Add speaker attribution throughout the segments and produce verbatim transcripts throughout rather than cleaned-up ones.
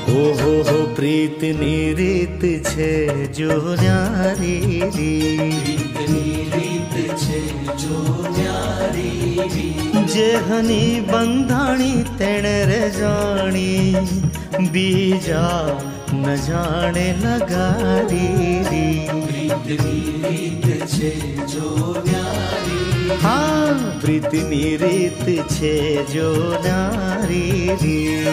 Speaker 1: ઓહો હો પ્રીતની રીત છે જો ન્યારી રી,
Speaker 2: પ્રીતની રીત છે જો ન્યારી રી,
Speaker 1: જે હની બંધાણી તેણે રે જાણી, બીજા ન જાણે લગારી રી.
Speaker 2: પ્રીતની રીત છે જો ન્યારી,
Speaker 1: હા પ્રીતની રીત છે જો ન્યારી રી.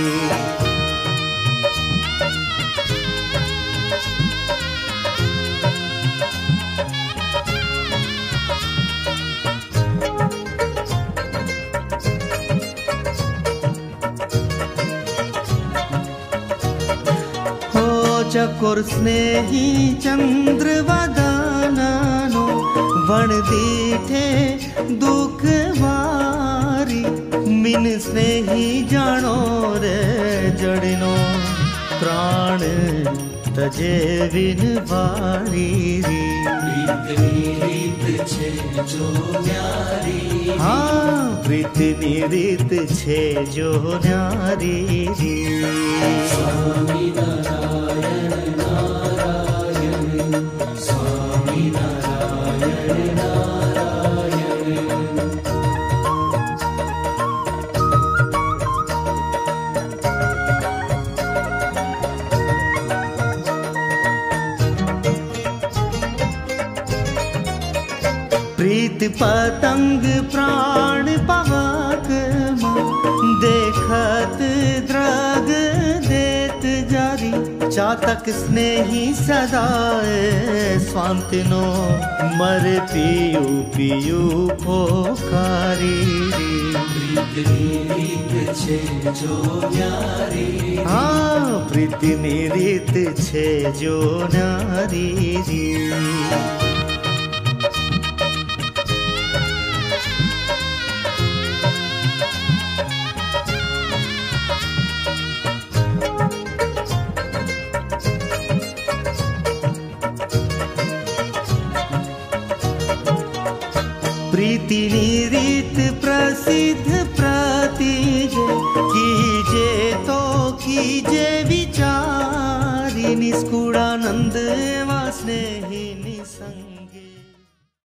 Speaker 1: ચકોર સ્નેહી ચંદ્ર વદનનો વણ દીઠે દુઃખ વારી, મિન સ્નેહી જાણો રે જડનો પ્રાણ તજે વિન વારી રી.
Speaker 2: પ્રીતની રીત છે જો ન્યારી,
Speaker 1: હા પ્રીતની રીત છે જો ન્યારી રી.
Speaker 2: સ્વામી નારાયણ નારાયણ, સ્વામી નારાયણ નારાયણ. प्रीत पतंग प्राण पवक देखत द्रग देत जारी, चातक स्नेही सदाए स्वांतिनो मर पियू पियू पोकारी. પ્રીતની રીત છે જો ન્યારી,
Speaker 1: હા પ્રીતની રીત છે જો ન્યારી રી. પ્રીતિની રીત પ્રસિદ્ધ